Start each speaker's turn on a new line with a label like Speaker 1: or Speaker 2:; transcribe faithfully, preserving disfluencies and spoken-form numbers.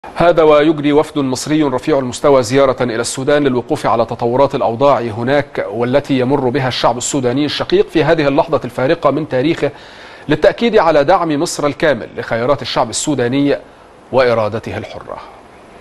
Speaker 1: هذا ويجري وفد مصري رفيع المستوى زيارة إلى السودان للوقوف على تطورات الأوضاع هناك والتي يمر بها الشعب السوداني الشقيق في هذه اللحظة الفارقة من تاريخه، للتأكيد على دعم مصر الكامل لخيارات الشعب السوداني وإرادته الحرة.